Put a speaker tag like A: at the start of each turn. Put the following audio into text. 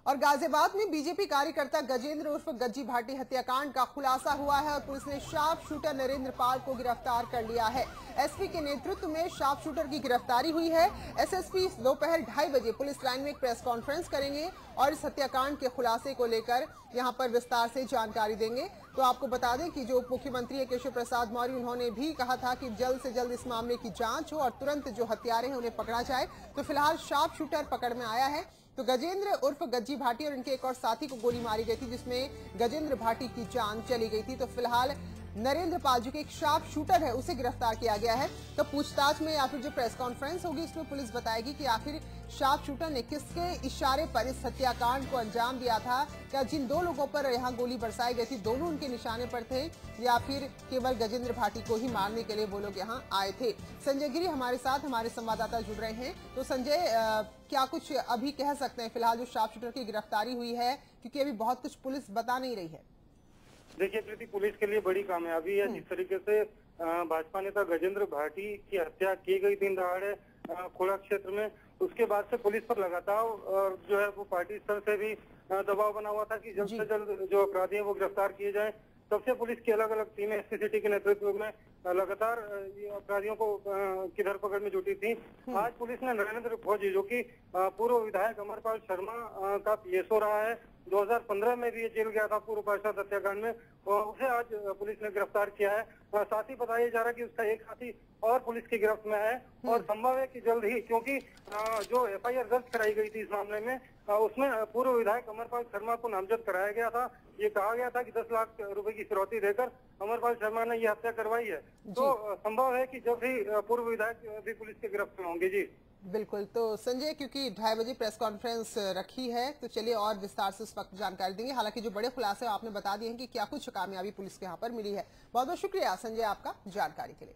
A: और गाजियाबाद में बीजेपी कार्यकर्ता गजेंद्र उर्फ गज्जी भाटी हत्याकांड का खुलासा हुआ है और पुलिस ने शार्प शूटर नरेंद्र पाल को गिरफ्तार कर लिया है। एसपी के नेतृत्व में शार्प शूटर की गिरफ्तारी हुई है। एसएसपी दोपहर 2:30 बजे पुलिस लाइन में एक प्रेस कॉन्फ्रेंस करेंगे और इस हत्याकांड के खुलासे को लेकर यहां पर विस्तार से जानकारी देंगे। तो आपको बता दें कि जो उप मुख्यमंत्री केशव प्रसाद मौर्य, उन्होंने भी कहा था कि जल्द से जल्द इस मामले की जांच हो और तुरंत जो हत्यारे हैं उन्हें पकड़ा जाए। तो फिलहाल शार्प शूटर पकड़ में आया है। तो गजेंद्र उर्फ गज्जी भाटी और इनके एक और साथी को गोली मारी गई थी, जिसमें गजेंद्र भाटी की जान चली गई थी। तो फिलहाल नरेंद्र पाल जो कि एक शार्प शूटर है, उसे गिरफ्तार किया गया है। तो पूछताछ में या फिर जो प्रेस कॉन्फ्रेंस होगी, इसमें पुलिस बताएगी कि आखिर शार्प शूटर ने किसके इशारे पर इस हत्याकांड को अंजाम दिया था। क्या जिन दो लोगों पर यहाँ गोली बरसाई गई थी, दोनों उनके निशाने पर थे या फिर केवल गजेंद्र भाटी को ही मारने के लिए वो लोग यहाँ आए थे। संजय गिरी हमारे साथ, हमारे संवाददाता जुड़ रहे हैं। तो संजय, क्या कुछ अभी कह सकते हैं फिलहाल जो शार्प शूटर की गिरफ्तारी हुई है, क्योंकि अभी बहुत कुछ पुलिस बता नहीं रही है।
B: देखिए प्रीति, पुलिस के लिए बड़ी कामयाबी है जिस तरीके से भाजपा नेता गजेंद्र भाटी की हत्या की गई दिन दहाड़े खोड़ा क्षेत्र में। उसके बाद से पुलिस पर लगातार जो है वो पार्टी स्तर से भी दबाव बना हुआ था कि जल्द से जल्द जो अपराधी हैं वो गिरफ्तार किए जाएं। तब से पुलिस की अलग अलग टीमें एसपी सिटी के नेतृत्व में लगातार अपराधियों को की धरपकड़ में जुटी थी। आज पुलिस ने नरेंद्र फौजी, जो कि पूर्व विधायक अमरपाल शर्मा का पीएसओ रहा है, 2015 में भी ये जेल गया था पूर्व पार्षद हत्याकांड में, उसे आज पुलिस ने गिरफ्तार किया है। साथ ही बताया जा रहा है कि उसका एक साथी और पुलिस की गिरफ्त में है और संभव है कि जल्द ही, क्योंकि जो एफआईआर दर्ज कराई गई थी इस मामले में, उसमें पूर्व विधायक अमरपाल शर्मा को नामजद कराया गया था। ये कहा गया था कि 10 लाख रुपए की फिरौती देकर अमरपाल शर्मा ने ये हत्या करवाई है। तो संभव है कि जल्द ही पूर्व विधायक भी पुलिस की गिरफ्त में होंगे। जी
A: बिल्कुल। तो संजय, क्योंकि 2:30 बजे प्रेस कॉन्फ्रेंस रखी है, तो चलिए और विस्तार से उस वक्त जानकारी देंगे। हालांकि जो बड़े खुलासे आपने बता दिए हैं कि क्या कुछ कामयाबी पुलिस के यहाँ पर मिली है। बहुत बहुत शुक्रिया संजय आपका जानकारी के लिए।